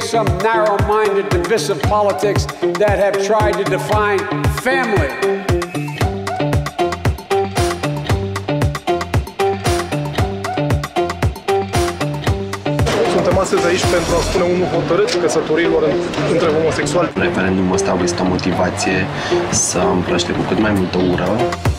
some narrow-minded, divisive politics that have tried to define family. Suntem astăzi aici pentru a spune unul hotărât căsătoriilor între homosexuali. Referendumul ăsta este o motivație să împrăște cu cât mai multă ură.